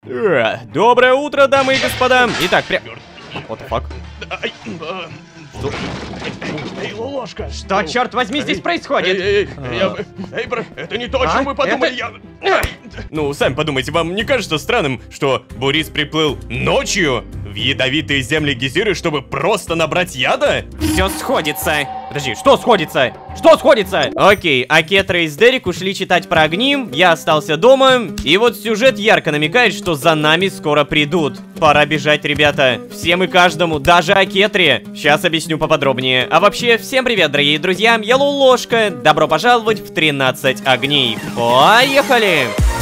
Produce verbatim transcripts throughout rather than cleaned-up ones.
Э, доброе утро, дамы и господа. Итак, прям... What the fuck? Что? Эй, ложка! Что, черт возьми, здесь происходит? Эй, эй, эй, я... эй, бро, это не то, о чем А? вы подумали, Это- я... Ну, сами подумайте, вам не кажется странным, что Борис приплыл ночью в ядовитые земли Гизиры, чтобы просто набрать яда? Все сходится. Подожди, что сходится? Что сходится? Окей, а Кетра и Сдерик ушли читать про огни, я остался дома, и вот сюжет ярко намекает, что за нами скоро придут. Пора бежать, ребята. Всем и каждому, даже о Кетре. Сейчас объясню поподробнее. А вообще, всем привет, дорогие друзья, я Лолошка. Добро пожаловать в тринадцать огней. Поехали!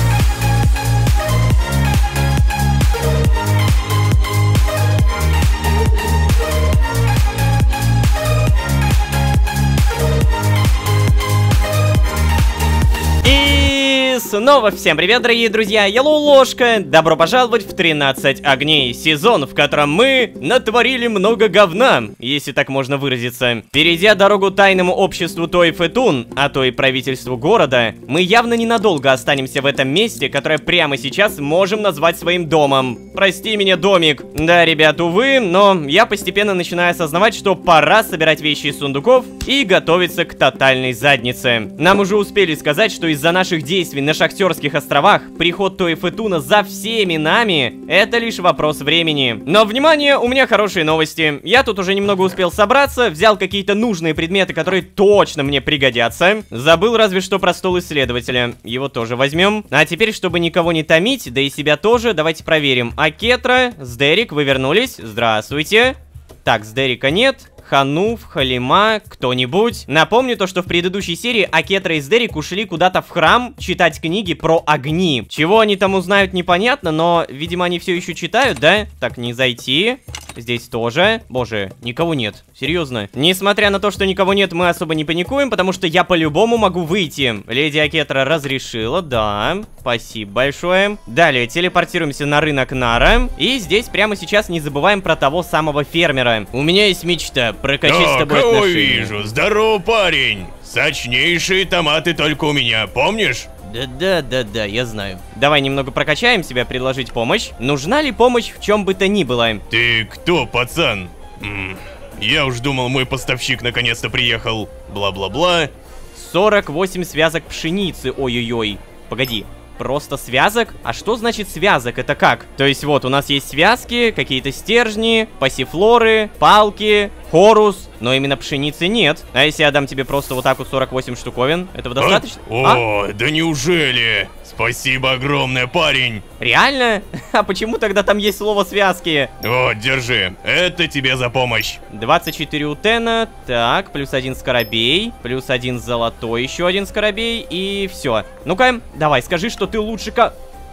Снова всем привет, дорогие друзья, я Лолошка. Добро пожаловать в тринадцать огней. Сезон, в котором мы натворили много говна, если так можно выразиться. Перейдя дорогу тайному обществу Той-Фетун, а то и правительству города, мы явно ненадолго останемся в этом месте, которое прямо сейчас можем назвать своим домом. Прости меня, домик. Да, ребят, увы, но я постепенно начинаю осознавать, что пора собирать вещи из сундуков и готовиться к тотальной заднице. Нам уже успели сказать, что из-за наших действий на Шахтерских островах приход Той-Фетуна за всеми нами — это лишь вопрос времени. Но, внимание, у меня хорошие новости. Я тут уже немного успел собраться, взял какие-то нужные предметы, которые точно мне пригодятся. Забыл разве что про стол исследователя. Его тоже возьмем. А теперь, чтобы никого не томить, да и себя тоже, давайте проверим. А Кетра, Сдерик, вы вернулись? Здравствуйте. Так, Сдерика нет. Хануф, Халима, кто-нибудь. Напомню то, что в предыдущей серии Акетра и Сдерик ушли куда-то в храм читать книги про огни. Чего они там узнают, непонятно, но, видимо, они все еще читают, да? Так, не зайти. Здесь тоже. Боже, никого нет. Серьезно. Несмотря на то, что никого нет, мы особо не паникуем, потому что я по-любому могу выйти. Леди Акетра разрешила, да. Спасибо большое. Далее, телепортируемся на рынок Нара. И здесь прямо сейчас не забываем про того самого фермера. У меня есть мечта прокачать с тобой кого отношения. вижу? Здорово, парень! Сочнейшие томаты только у меня, помнишь? Да-да-да-да, я знаю. Давай немного прокачаем себя, предложить помощь. Нужна ли помощь в чем бы то ни было? Ты кто, пацан? М, я уж думал, мой поставщик наконец-то приехал. Бла-бла-бла. сорок восемь связок пшеницы, ой-ой-ой. Погоди. Просто связок? А что значит связок? Это как? То есть вот, у нас есть связки, какие-то стержни, пассифлоры, палки, хорус, но именно пшеницы нет. А если я дам тебе просто вот так вот сорок восемь штуковин, этого достаточно? А? А? О, да неужели? Спасибо огромное, парень. Реально? А почему тогда там есть слово связки? Вот, держи. Это тебе за помощь. двадцать четыре утена, так, плюс один скоробей, плюс один золотой, еще один скоробей, и все. Ну-ка, давай, скажи, что ты лучше ко...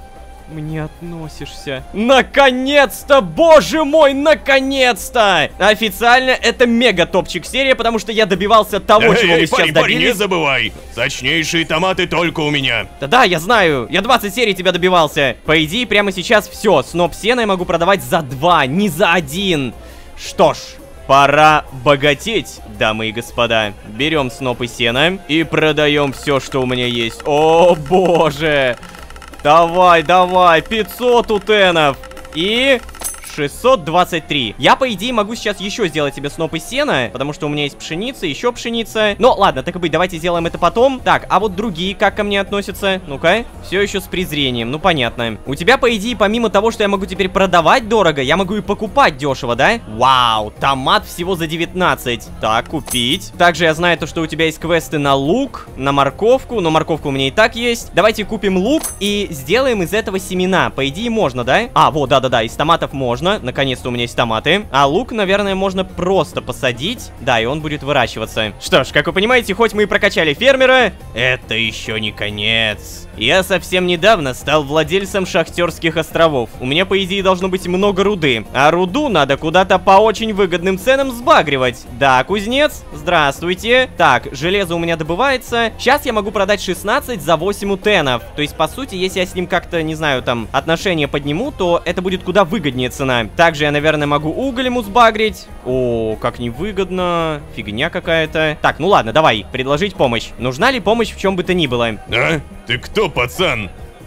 мне относишься. Наконец-то, боже мой, наконец-то! Официально это мега топчик серия, потому что я добивался того, Эй, чего эй, мы сейчас парень, парень, не добились. забывай. Сочнейшие томаты только у меня. Да-да, я знаю, я двадцать серий тебя добивался. По идее, прямо сейчас все, сноп сена я могу продавать за два, не за один. Что ж, пора богатеть, дамы и господа. Берем снопы сена и продаем все, что у меня есть. О, боже! Давай, давай, пятьсот утенов и шестьсот двадцать три. Я, по идее, могу сейчас еще сделать себе снопы сена, потому что у меня есть пшеница, еще пшеница. Но ладно, так и быть, давайте сделаем это потом. Так, а вот другие как ко мне относятся? Ну-ка, все еще с презрением, ну понятно. У тебя, по идее, помимо того, что я могу теперь продавать дорого, я могу и покупать дешево, да? Вау, томат всего за девятнадцать. Так, купить. Также я знаю то, что у тебя есть квесты на лук, на морковку, но морковка у меня и так есть. Давайте купим лук и сделаем из этого семена. По идее, можно, да? А, вот, да-да-да, из томатов можно. Наконец-то у меня есть томаты. А лук, наверное, можно просто посадить. Да, и он будет выращиваться. Что ж, как вы понимаете, хоть мы и прокачали фермера, это еще не конец. Я совсем недавно стал владельцем Шахтерских островов. У меня, по идее, должно быть много руды. А руду надо куда-то по очень выгодным ценам сбагривать. Да, кузнец, здравствуйте. Так, железо у меня добывается. Сейчас я могу продать шестнадцать за восемь утенов. То есть, по сути, если я с ним как-то, не знаю, там, отношения подниму, то это будет куда выгоднее цена. Также я, наверное, могу уголь ему сбагрить. О, как невыгодно. Фигня какая-то. Так, ну ладно, давай, предложить помощь. Нужна ли помощь в чем бы то ни было? А? Ты кто, пацан?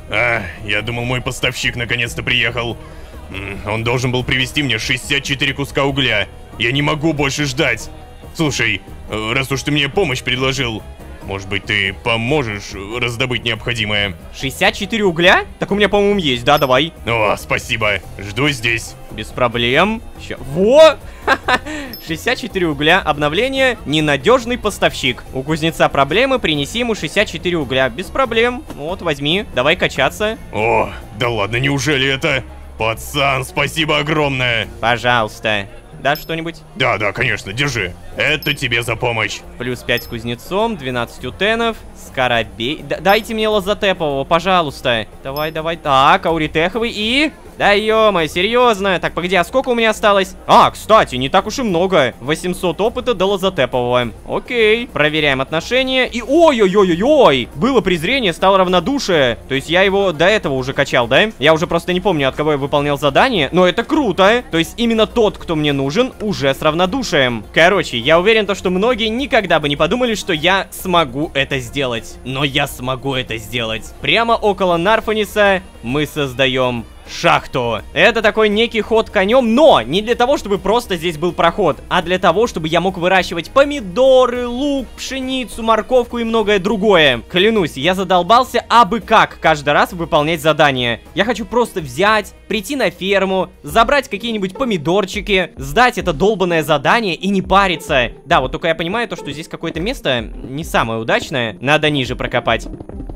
А, я думал, мой поставщик наконец-то приехал. М, Он должен был привезти мне шестьдесят четыре куска угля. Я не могу больше ждать. Слушай, э, раз уж ты мне помощь предложил, может быть, ты поможешь раздобыть необходимое? шестьдесят четыре угля? Так у меня, по-моему, есть, да, давай. О, спасибо. Жду здесь. Без проблем. Ща. Во! шестьдесят четыре угля. Обновление. Ненадежный поставщик. У кузнеца проблемы, принеси ему шестьдесят четыре угля. Без проблем. Вот, возьми. Давай качаться. О, да ладно, неужели это? Пацан, спасибо огромное. Пожалуйста. Да, что-нибудь? Да, да, конечно, держи. Это тебе за помощь. Плюс пять с кузнецом, двенадцать утенов, скоробей. Д дайте мне лазотепового, пожалуйста. Давай, давай. Так, ауритеховый и... Да ё-моё, серьезно. Так, погоди, а сколько у меня осталось? А, кстати, не так уж и много. восемьсот опыта до лазотепового. Окей. Проверяем отношения. И ой-ой-ой-ой-ой. Было презрение, стало равнодушие. То есть я его до этого уже качал, да? Я уже просто не помню, от кого я выполнял задание. Но это круто. То есть именно тот, кто мне нужен, уже с равнодушием. Короче, я уверен, то, что многие никогда бы не подумали, что я смогу это сделать. Но я смогу это сделать. Прямо около Нарфониса мы создаем шахту. Это такой некий ход конем, но не для того, чтобы просто здесь был проход, а для того, чтобы я мог выращивать помидоры, лук, пшеницу, морковку и многое другое. Клянусь, я задолбался абы как каждый раз выполнять задания. Я хочу просто взять, прийти на ферму, забрать какие-нибудь помидорчики, сдать это долбанное задание и не париться. Да, вот только я понимаю то, что здесь какое-то место не самое удачное. Надо ниже прокопать.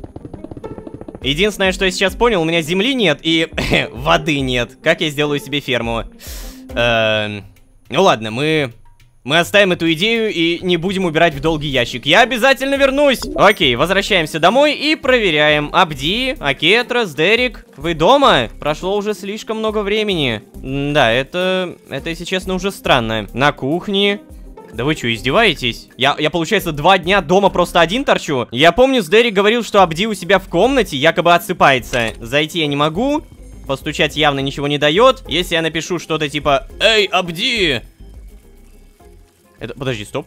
Единственное, что я сейчас понял, у меня земли нет и воды нет. Как я сделаю себе ферму? Эм... Ну ладно, мы... Мы оставим эту идею и не будем убирать в долгий ящик. Я обязательно вернусь! Окей, возвращаемся домой и проверяем. Абди, Акетрас, Дерек, вы дома? Прошло уже слишком много времени. М да, это... Это, если честно, уже странно. На кухне... Да вы что, издеваетесь? Я, я, получается, два дня дома просто один торчу? Я помню, с Дерек говорил, что Абди у себя в комнате якобы отсыпается. Зайти я не могу. Постучать явно ничего не дает. Если я напишу что-то типа «Эй, Абди!» Это... Подожди, стоп.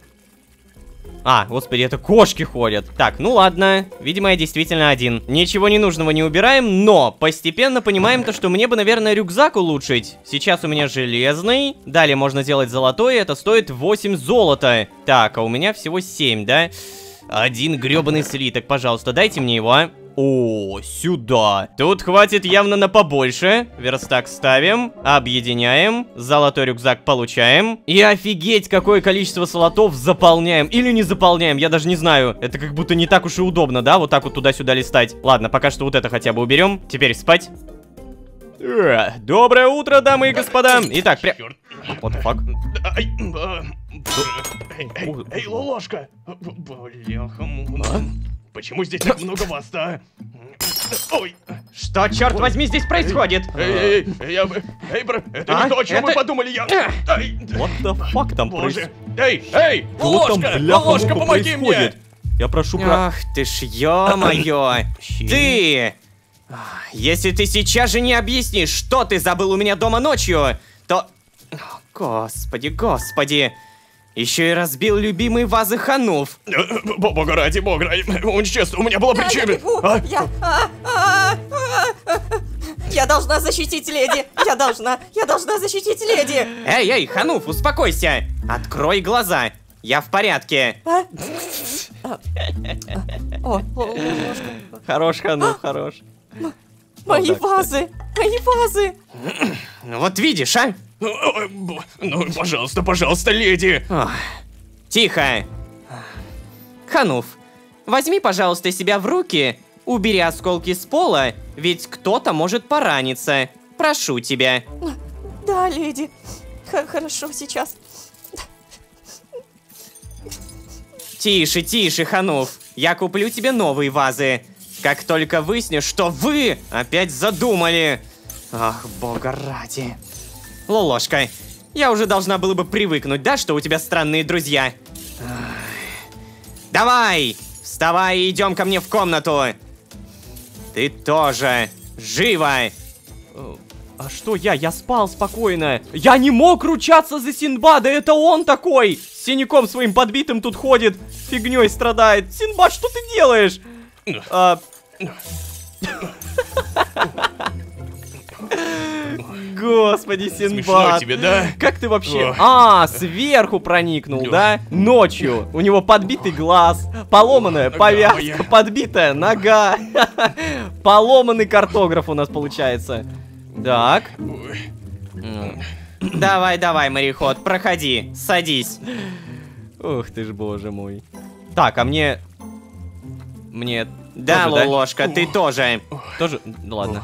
А, господи, это кошки ходят. Так, ну ладно. Видимо, я действительно один. Ничего ненужного не убираем, но постепенно понимаем то, что мне бы, наверное, рюкзак улучшить. Сейчас у меня железный. Далее можно сделать золотой, это стоит восемь золота. Так, а у меня всего семь, да? Один гребаный слиток, пожалуйста, дайте мне его, а. О, сюда. Тут хватит явно на побольше. Верстак ставим, объединяем, золотой рюкзак получаем. И офигеть, какое количество слотов заполняем. Или не заполняем, я даже не знаю. Это как будто не так уж и удобно, да? Вот так вот туда-сюда листать. Ладно, пока что вот это хотя бы уберем. Теперь спать. Э, доброе утро, дамы и господа. Итак, прям... What the fuck? Ай, а, эй, эй, эй, Лолошка! Бляха-муха. Почему здесь так много вас-то? Ой! Что, черт возьми, здесь происходит? Эй, эй, я... Эй, бро, это А? не то, о чем Это- вы подумали, я... Ай, What the fuck там Боже! происходит? Эй, эй, Лолошка! Лолошка, помоги мне! Я прошу про... Ах ты ж, ё-моё! Ты! Если ты сейчас же не объяснишь, что ты забыл у меня дома ночью, то... О, господи, господи! Еще и разбил любимые вазы Хануф. Бога ради, бога ради, он честно, у меня была Я причина. бегу! А? Я... а, а, а, Я должна защитить леди! Я должна! Я должна защитить леди! Эй, эй, Хануф, успокойся! Открой глаза! Я в порядке! А? А, О, ложка. Хорош, Хануф, хорош. Мои так, вазы! Мои вазы! Ну вот видишь, а? Ой, б- Ну, пожалуйста, пожалуйста, леди. Ох, тихо. Хануф, возьми, пожалуйста, себя в руки, убери осколки с пола, ведь кто-то может пораниться. Прошу тебя. Да, леди. Х- Хорошо, сейчас. Тише, тише, Хануф. Я куплю тебе новые вазы. Как только выяснишь, что вы опять задумали. Ах, бога ради. Лолошка, я уже должна была бы привыкнуть, да, что у тебя странные друзья? Ах. Давай, вставай и идем ко мне в комнату. Ты тоже. Живо. А что я? Я спал спокойно. Я не мог ручаться за Синдбада, это он такой. С синяком своим подбитым тут ходит, фигней страдает. Синдбад, что ты делаешь? А... Господи, Смешно Синдбад. тебе, да? Как ты вообще... Ох. А, сверху проникнул, да? Ночью. У него подбитый глаз, поломанная Нога повязка, моя. подбитая нога. Поломанный картограф у нас получается. Так. Давай, давай, мореход, проходи, садись. Ух ты ж, боже мой. Так, а мне... Мне... Да, тоже, Лолошка, ты тоже. Тоже? Ну, ладно.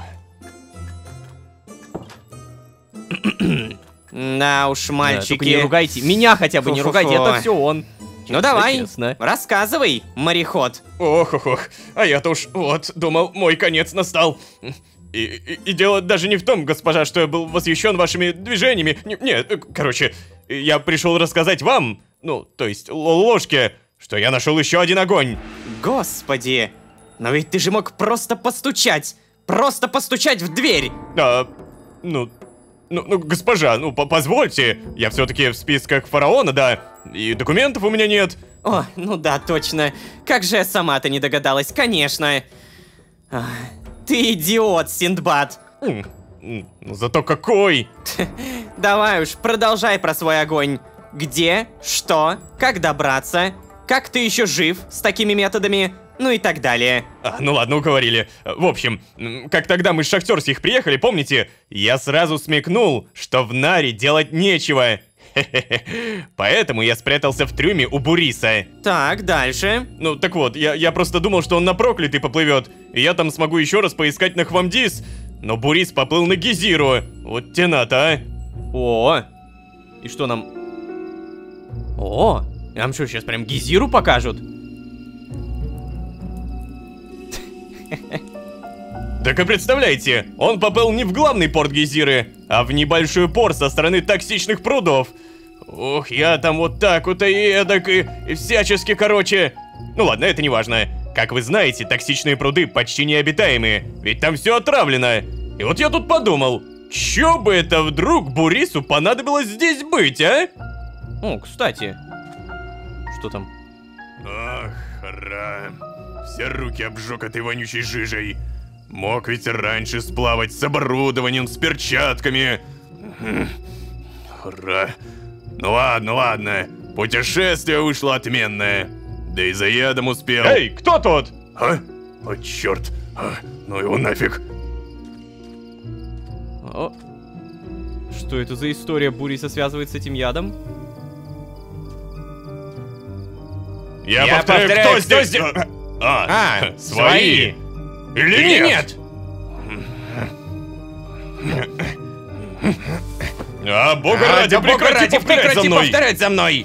Да уж, Да, мальчики. только не ругайте. Меня хотя бы не Фу-фу-фу. ругайте, это все он. Ну давай, Честно. рассказывай, мореход. Ох, ох, ох. А я-то уж вот думал, мой конец настал. И, и- и дело даже не в том, госпожа, что я был восхищен вашими движениями. Не- Нет, э, короче, я пришел рассказать вам, ну, то есть Л- Ложке, что я нашел еще один огонь. Господи, но ведь ты же мог просто постучать. Просто постучать в дверь. А, ну, ну, ну, госпожа, ну, по- позвольте, я все-таки в списках фараона, да, и документов у меня нет. О, ну да, точно. Как же я сама-то не догадалась, конечно. Ах, ты идиот, Синдбад. М, м, Ну, зато какой! Давай уж, продолжай про свой огонь. Где, что, как добраться, как ты еще жив с такими методами, ну и так далее. А, ну ладно, уговорили. В общем, м, как тогда мы с Шахтерских приехали, помните? Я сразу смекнул, что в Наре делать нечего. Хе-хе-хе. Поэтому я спрятался в трюме у Буриса. Так, дальше. Ну, так вот, я, я просто думал, что он на проклятый поплывет, и я там смогу еще раз поискать на Хвамдис, но Бурис поплыл на Гизиру. Вот тена-то, а. О, и что нам... О, нам что, сейчас прям Гизиру покажут? Так и представляете, он поплыл не в главный порт Гизиры, а в небольшой порт со стороны токсичных прудов. Ух, я там вот так вот и эдак, и, и всячески, короче... Ну ладно, это не важно. Как вы знаете, токсичные пруды почти необитаемые, ведь там все отравлено. И вот я тут подумал, чё бы это вдруг Бурису понадобилось здесь быть, а? О, кстати. Что там? Ах, Ра, все руки обжег этой вонючей жижей. Мог ведь раньше сплавать с оборудованием, с перчатками. Ра. Ну ладно, ладно. Путешествие вышло отменное. Да и за ядом успел. Эй, кто тут? А? О, черт. А, ну его нафиг. О, что это за история Буриса связывает с этим ядом? Я, Я повторяю, повторяю, кто кто здесь? здесь? А, А, свои. свои. Или, Или нет? А, бога А, ради, да бога прекрати ради, повторять за прекрати мной. повторять за мной.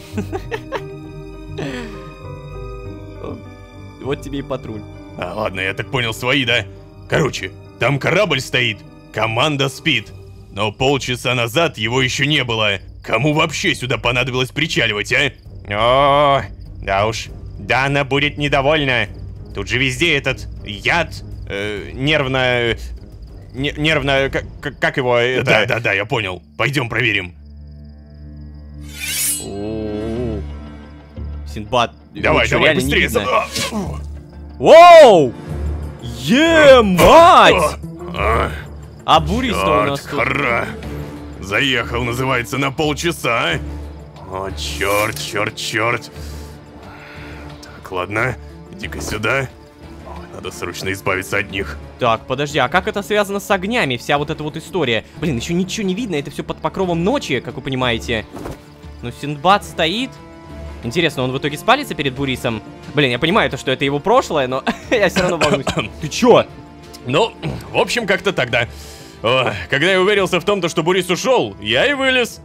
Вот тебе и патруль. А, ладно, я так понял, свои, да? Короче, там корабль стоит, команда спит. Но полчаса назад его еще не было. Кому вообще сюда понадобилось причаливать, а? О, да уж, Дана будет недовольна. Тут же везде этот яд, э, нервно... э, не- нервно... Как, как- как его... это- Да, да, да, я понял. Пойдем проверим. О, Синдбад. Давай, его чё, давай, реально не быстрее. видно? за- Воу! Е-мать! А, А Бурис-то у нас черт, тут... хара. Заехал, называется, на полчаса, а? О, черт, черт, черт. Так, ладно, иди-ка сюда. Ой, надо срочно избавиться от них. Так, подожди, а как это связано с огнями, вся вот эта вот история? Блин, еще ничего не видно, это все под покровом ночи, как вы понимаете. Но Синдбад стоит. Интересно, он в итоге спалится перед Бурисом? Блин, я понимаю, то, что это его прошлое, но я все равно волнуюсь. Ты чё? Ну, в общем, как-то тогда. О, когда я уверился в том, то, что Бурис ушел, я и вылез.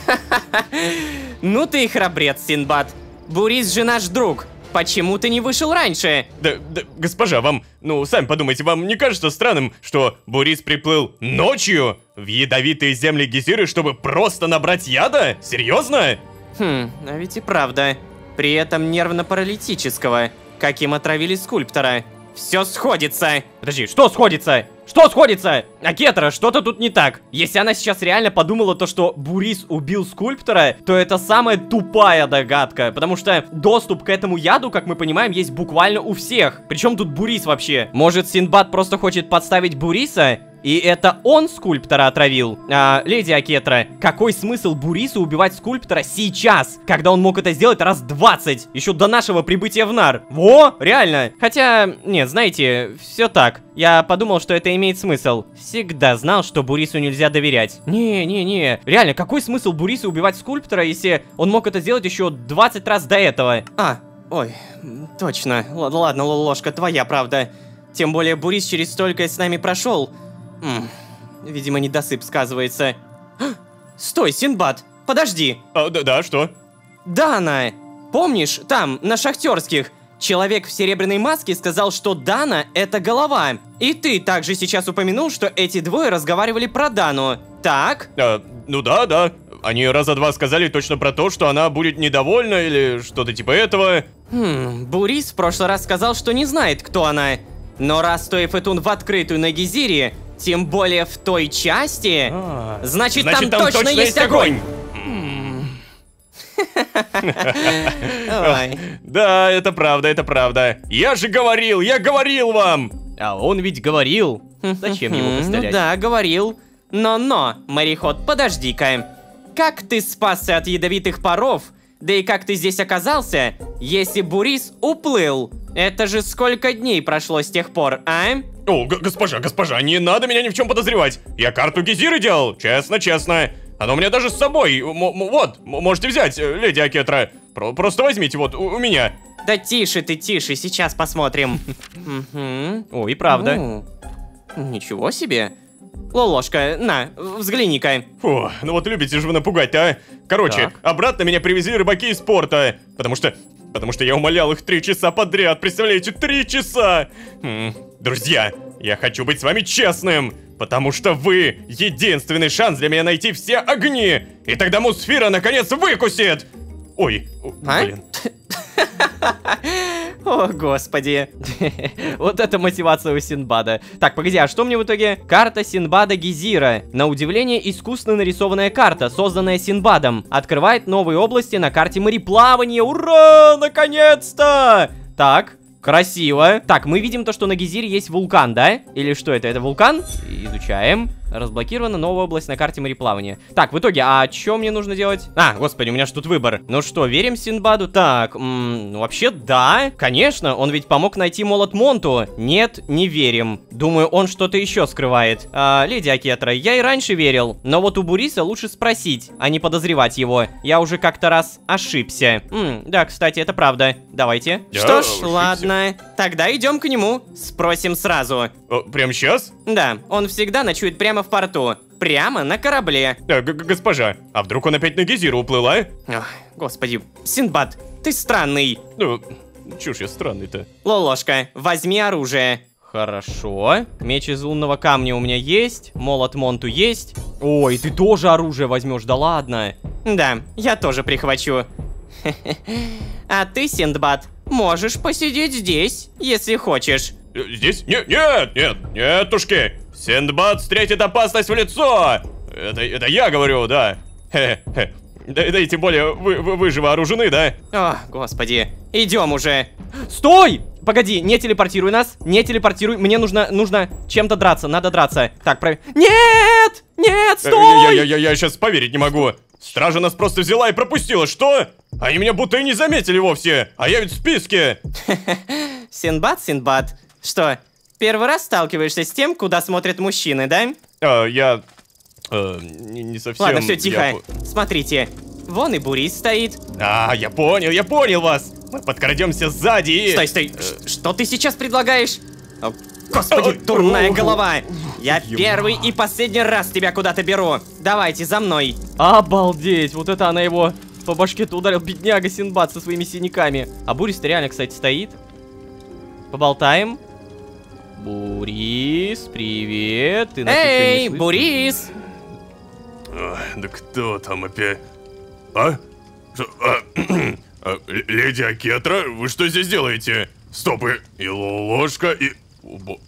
Ну ты и храбрец, Синдбад. Бурис же наш друг. Почему ты не вышел раньше? Да, да, госпожа, вам, ну, сами подумайте, вам не кажется странным, что Бурис приплыл ночью в ядовитые земли Гизиры, чтобы просто набрать яда? Серьезно? Хм, а ведь и правда. При этом нервно-паралитического, каким отравили скульптора. Все сходится. Подожди, что сходится? Что сходится? Акетра, что-то тут не так. Если она сейчас реально подумала то, что Бурис убил скульптора, то это самая тупая догадка. Потому что доступ к этому яду, как мы понимаем, есть буквально у всех. Причем тут Бурис вообще? Может, Синдбад просто хочет подставить Буриса? И это он скульптора отравил. А, леди Акетра, какой смысл Бурису убивать скульптора сейчас, когда он мог это сделать раз двадцать, еще до нашего прибытия в Нар? Во, реально. Хотя, нет, знаете, все так. Я подумал, что это имеет смысл. Всегда знал, что Бурису нельзя доверять. Не-не-не, реально, какой смысл Бурису убивать скульптора, если он мог это сделать еще двадцать раз до этого? А, ой, точно. Л ладно, ложка, твоя правда. Тем более Бурис через столько с нами прошел. М -м, видимо, недосып сказывается. Стой, Синдбад, подожди. А, да, да, что? Дана! Помнишь, там, на Шахтерских, человек в серебряной маске сказал, что Дана — это голова. И ты также сейчас упомянул, что эти двое разговаривали про Дану. Так? А, ну да, да. Они раза два сказали точно про то, что она будет недовольна или что-то типа этого. Хм, Бурис в прошлый раз сказал, что не знает, кто она. Но раз Тоефетун в открытую на Гизире, тем более в той части, А, значит, значит, там, там точно есть огонь! Ой. Да, это правда, это правда. Я же говорил, я говорил вам! А он ведь говорил. Зачем ему Ну повторять? да, говорил. Но-но, мореход, подожди-ка. Как ты спасся от ядовитых паров? Да и как ты здесь оказался, если Бурис уплыл? Это же сколько дней прошло с тех пор, а? О, госпожа, госпожа, не надо меня ни в чем подозревать. Я карту Гизиры делал, честно, честно. Она у меня даже с собой. М вот, можете взять, леди Акетра. Про просто возьмите, вот, у, у меня. Да тише ты, тише, сейчас посмотрим. О, и правда. Ну, ничего себе. Лолошка, на, взгляни-ка. Фу, ну вот любите же вы напугать, а? Короче, Так. обратно меня привезли рыбаки из порта. Потому что... Потому что я умолял их три часа подряд, представляете, три часа! М, друзья, я хочу быть с вами честным, потому что вы единственный шанс для меня найти все огни, и тогда Мусфира наконец выкусит! Ой, о, А? блин. О, господи. Вот это мотивация у Синдбада. Так, погоди, а что мне в итоге? Карта Синдбада Гизира. На удивление, искусственно нарисованная карта, созданная Синдбадом. Открывает новые области на карте мореплавания. Ура! Наконец-то! Так, красиво. Так, мы видим то, что на Гизире есть вулкан, да? Или что это? Это вулкан? Изучаем. Разблокирована новая область на карте мореплавания. Так, в итоге, а что мне нужно делать? А, господи, у меня ж тут выбор. Ну что, верим Синдбаду? Так, м, ну вообще да. Конечно, он ведь помог найти молот Монту. Нет, не верим. Думаю, он что-то еще скрывает. А, леди Акетра, я и раньше верил. Но вот у Буриса лучше спросить, а не подозревать его. Я уже как-то раз ошибся. М, да, кстати, это правда. Давайте. Я Что ж, ошибся. ладно. Тогда идем к нему. Спросим сразу. О, прямо сейчас? Да, он всегда ночует прямо в порту. Прямо на корабле. Э, г- госпожа, а вдруг он опять на Гизиру уплыл, а? Ох, господи, Синдбад, ты странный. Ну, чушь я странный-то. Лолошка, возьми оружие. Хорошо. Меч из лунного камня у меня есть. Молот Монту есть. Ой, ты тоже оружие возьмешь, да ладно. Да, я тоже прихвачу. А ты, Синдбад, можешь посидеть здесь, если хочешь. Э, Здесь? Нет, нет, нет, нетушки! Синдбад встретит опасность в лицо! Это, это я говорю, да. Хе-хе. Да, да и тем более, вы, вы, вы же вооружены, да? О, господи, идем уже. Стой! Погоди, не телепортируй нас, не телепортируй, мне нужно, нужно чем-то драться, надо драться. Так, прав... Нет! Нет, Э, стой! Я, я, я, я сейчас поверить не могу. Стража нас просто взяла и пропустила, что? Они меня будто и не заметили вовсе, а я ведь в списке. Синдбад, Синдбад, что, первый раз сталкиваешься с тем, куда смотрят мужчины, да? А, я... э, не, не совсем... Ладно, все, я тихо. по- Смотрите, вон и Бурис стоит. А, я понял, я понял вас. Мы подкрадемся сзади и... Стой, стой, ш- что ты сейчас предлагаешь? О, господи, Ой, дурная ой, голова! Я ё- первый и последний раз тебя куда-то беру. Давайте, за мной. Обалдеть, вот это она его по башке-то ударил, бедняга Синдбад со своими синяками. А Бурис-то реально, кстати, стоит. Поболтаем. Бурис, привет. Ты нас еще не Эй, слышишь? Бурис! Ой, да кто там опять? А? Что? А, а, л- леди Акетра, вы что здесь делаете? Стопы, и ложка, и... Убо-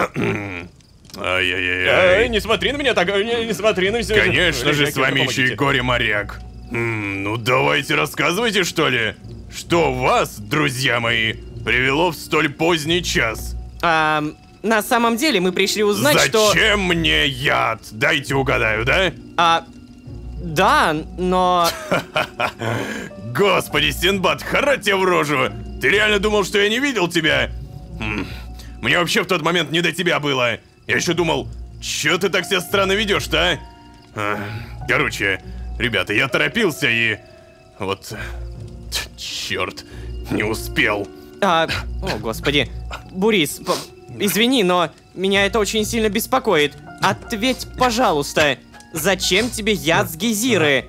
Ай-яй-яй. Не смотри на меня так, не, не смотри на меня. Конечно же, с вами еще и горе-моряк. М, ну давайте рассказывайте, что ли. Что вас, друзья мои, привело в столь поздний час? Ам, на самом деле мы пришли узнать, Зачем что... Зачем мне яд? Дайте угадаю, да? А... Да, но... Господи, Синдбад, хара тебе в рожу! Ты реально думал, что я не видел тебя? Хм. Мне вообще в тот момент не до тебя было. Я еще думал, чё ты так себя странно ведешь-то, а? Короче, ребята, я торопился и... Вот... Черт, не успел. А... О, господи. Бурис, извини, но меня это очень сильно беспокоит. Ответь, пожалуйста, зачем тебе яд с Гизиры?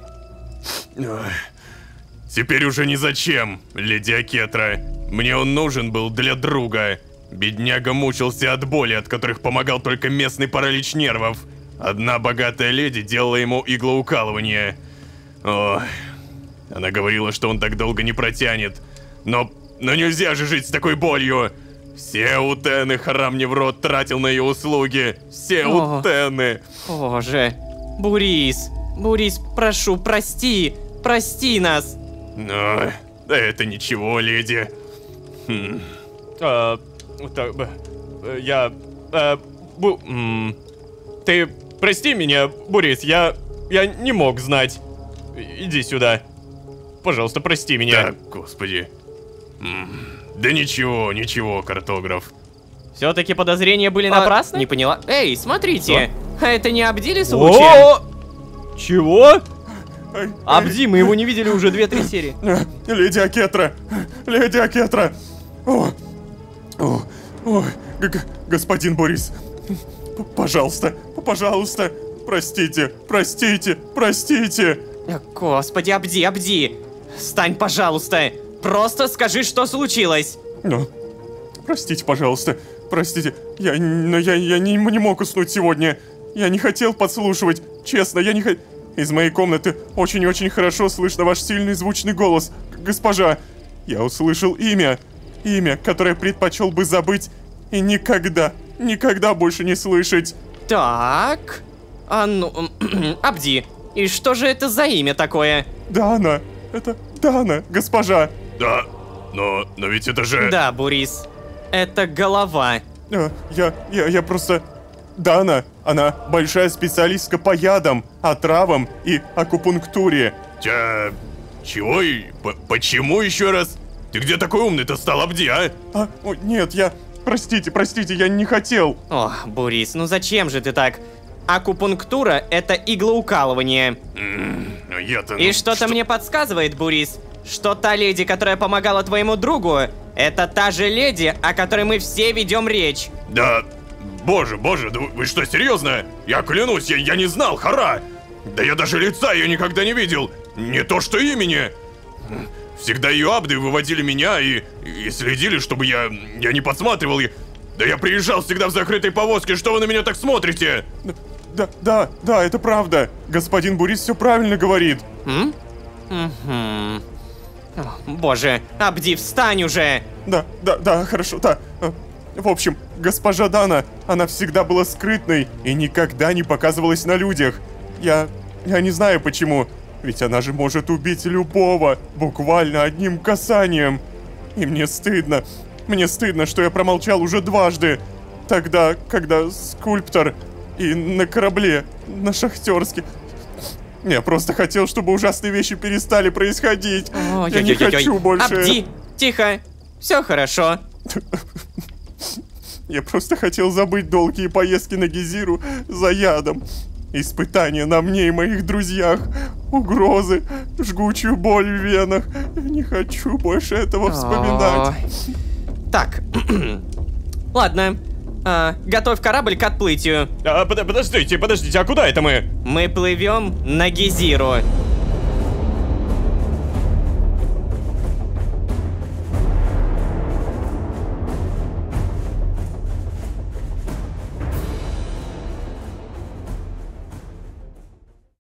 Теперь уже не зачем, леди Акетра. Мне он нужен был для друга. Бедняга мучился от боли, от которых помогал только местный паралич нервов. Одна богатая леди делала ему иглоукалывание. Ой, она говорила, что он так долго не протянет. Но, но нельзя же жить с такой болью. Все утены храм мне в рот тратил на ее услуги. Все О, утены. Боже. Бурис, Бурис, прошу, прости. Прости нас. Но, да это ничего, леди. Хм. А, так, б- э, я... э, бу- м, ты прости меня, Бурис, я... я не мог знать. И- Иди сюда. Пожалуйста, прости меня. Да, господи. М, Да ничего, ничего, картограф. Все-таки подозрения были А, напрасны? не поняла. Эй, смотрите. А это не Абдили случаем? О! Чего? Абди, мы его не видели уже две-три серии. Леди Акетра! Леди Акетра! О, о, о, г- г- господин Борис, п- пожалуйста, пожалуйста, простите, простите, простите. Господи, Абди, Абди. Встань, пожалуйста. Просто скажи, что случилось. Ну, простите, пожалуйста, простите, я, но я, я не, не мог уснуть сегодня. Я не хотел подслушивать, честно, я не хотел... Из моей комнаты очень-очень хорошо слышно ваш сильный звучный голос, госпожа. Я услышал имя, имя, которое предпочел бы забыть и никогда, никогда больше не слышать. Так. А ну... Абди, и что же это за имя такое? Дана, это Дана, госпожа. Да, но, но ведь это же... Да, Бурис. Это голова. А, Я, я, я просто... Дана, она большая специалистка по ядам, отравам и акупунктуре. Тя... Чего и... П почему еще раз? Ты где такой умный-то стал, Абди, а? А, о, нет, я... Простите, простите, я не хотел. О, Бурис, ну зачем же ты так? Акупунктура — это иглоукалывание. Ну я-то... И что-то мне подсказывает, Бурис, что та леди, которая помогала твоему другу, это та же леди, о которой мы все ведем речь. Да... Боже, боже, да вы, вы что, серьезно? Я клянусь, я, я не знал, хара! Да я даже лица ее никогда не видел! Не то что имени! Всегда ее абды выводили меня и, и следили, чтобы я, я не подсматривал. И, да я приезжал всегда в закрытой повозке, что вы на меня так смотрите? Да, да, да, это правда. Господин Бурис все правильно говорит. М? Угу. О, боже, Абди, встань уже! Да, да, да, хорошо, да. В общем, госпожа Дана, она всегда была скрытной и никогда не показывалась на людях. Я... я не знаю почему. Ведь она же может убить любого, буквально одним касанием. И мне стыдно. Мне стыдно, что я промолчал уже дважды. Тогда, когда скульптор и на корабле, на шахтерске... Я просто хотел, чтобы ужасные вещи перестали происходить. Ой, я ой, не ой, ой, хочу ой. больше... Абди, тихо, все хорошо. Я просто хотел забыть долгие поездки на Гизиру за ядом. Испытания на мне и моих друзьях. Угрозы, жгучую боль в венах. Я не хочу больше этого вспоминать. Ой. Так, ладно. А, готовь корабль к отплытию. А, под- подождите, подождите, а куда это мы? Мы плывем на Гизиру.